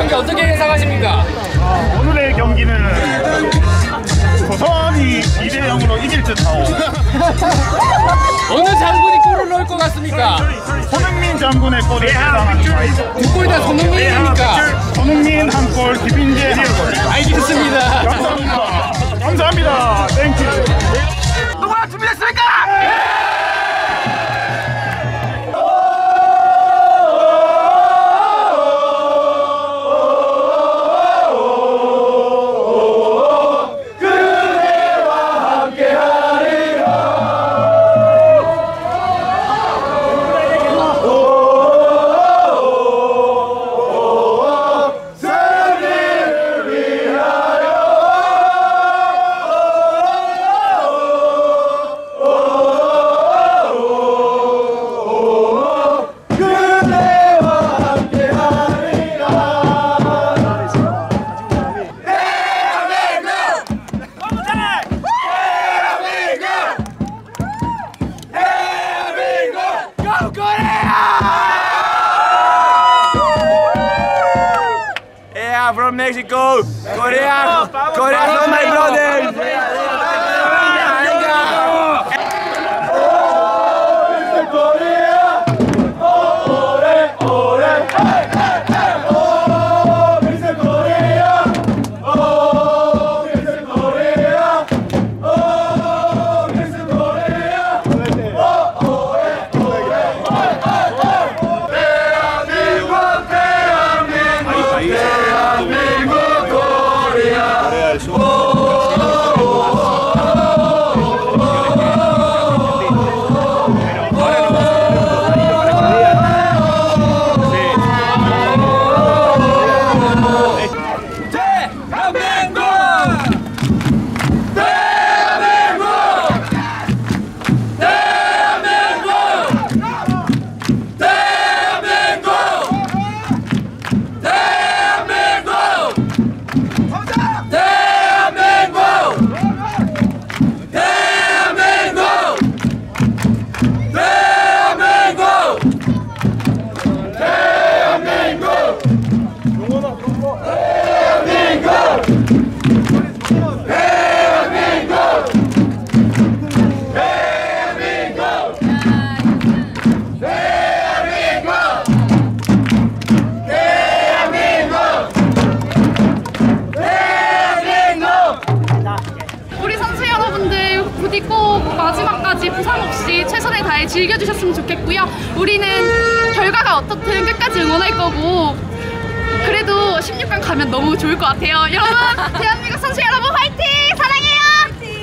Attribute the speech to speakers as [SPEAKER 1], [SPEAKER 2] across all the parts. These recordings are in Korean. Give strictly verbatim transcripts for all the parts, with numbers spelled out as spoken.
[SPEAKER 1] 경기 어떻게 예상하십니까?
[SPEAKER 2] 어, 오늘의 경기는 조선이 이 대 영으로 이길 듯하오.
[SPEAKER 1] 어느 장군이 골을 넣을 것 같습니까?
[SPEAKER 2] 손흥민 장군의 골을 예상합니다.
[SPEAKER 1] 두 골 다 손흥민입니까?
[SPEAKER 2] 손흥민 한 골, 김민재 한 골.
[SPEAKER 1] 알겠습니다.
[SPEAKER 2] 감사합니다. 감사합니다. 땡큐.
[SPEAKER 3] 누가 준비됐습니까? Yeah, from Mexico, Korea, Korea are my brothers.
[SPEAKER 4] 부디 꼭 마지막까지 부상 없이 최선을 다해 즐겨주셨으면 좋겠고요. 우리는 결과가 어떻든 끝까지 응원할 거고, 그래도 십육 강 가면 너무 좋을 것 같아요. 여러분, 대한민국 선수 여러분 화이팅! 사랑해요!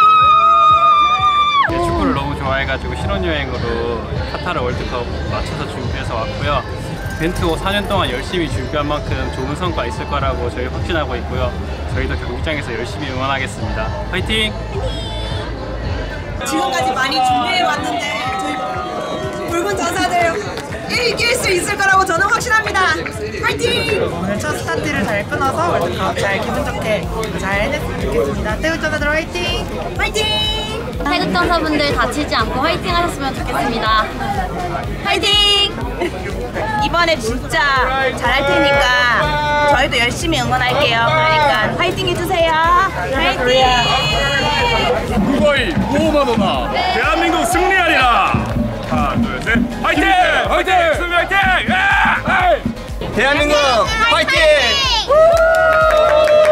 [SPEAKER 5] 네, 축구를 너무 좋아해가지고 신혼여행으로 카타르 월드컵 맞춰서 준비해서 왔고요. 벤투 사 년 동안 열심히 준비한 만큼 좋은 성과 있을 거라고 저희 확신하고 있고요. 저희도 경기장에서 열심히 응원하겠습니다. 화이팅!
[SPEAKER 6] 지금까지 많이 준비해왔는데 저희 붉은 전사들 이길 수 있을 거라고 저는 확신합니다. 파이팅!
[SPEAKER 7] 오늘 첫 스타트를 잘 끊어서 월드컵 잘 기분 좋게 잘 해냈으면 좋겠습니다. 태국 전사들 화이팅!
[SPEAKER 6] 파이팅!
[SPEAKER 4] 태극 전사분들 다치지 않고 화이팅 하셨으면 좋겠습니다.
[SPEAKER 6] 파이팅! 이번에 진짜 잘할 테니까 저희도 열심히 응원할게요. 그러니까 파이팅 해주세요. 파이팅!
[SPEAKER 2] 누구의 무오마도나 대한민국 승리하리라. 하나 둘 셋 화이팅! 화이팅! 승리 화이팅! 대한민국 화이팅!